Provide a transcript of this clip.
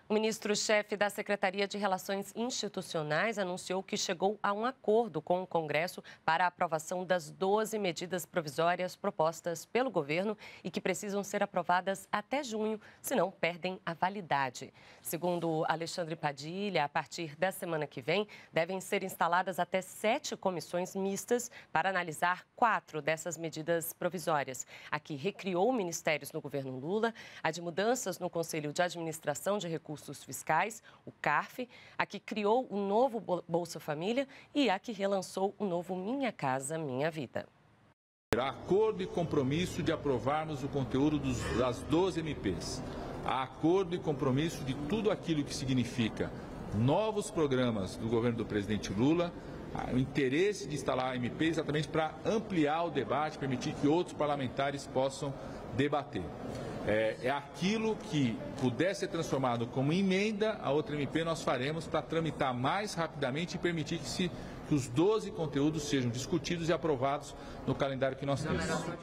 O ministro-chefe da Secretaria de Relações Institucionais anunciou que chegou a um acordo com o Congresso para a aprovação das 12 medidas provisórias propostas pelo governo e que precisam ser aprovadas até junho, senão perdem a validade. Segundo Alexandre Padilha, a partir da semana que vem, devem ser instaladas até 7 comissões mistas para analisar 4 dessas medidas provisórias. A que recriou ministérios no governo Lula, a de mudanças no Conselho de Administração de Recursos Fiscais, o CARF, a que criou o novo Bolsa Família e a que relançou o novo Minha Casa Minha Vida. Há acordo e compromisso de aprovarmos o conteúdo das 12 MPs. Há acordo e compromisso de tudo aquilo que significa novos programas do governo do presidente Lula, o interesse de instalar a MP exatamente para ampliar o debate, permitir que outros parlamentares possam debater. É aquilo que puder ser transformado como emenda a outra MP, nós faremos para tramitar mais rapidamente e permitir que os 12 conteúdos sejam discutidos e aprovados no calendário que nós temos.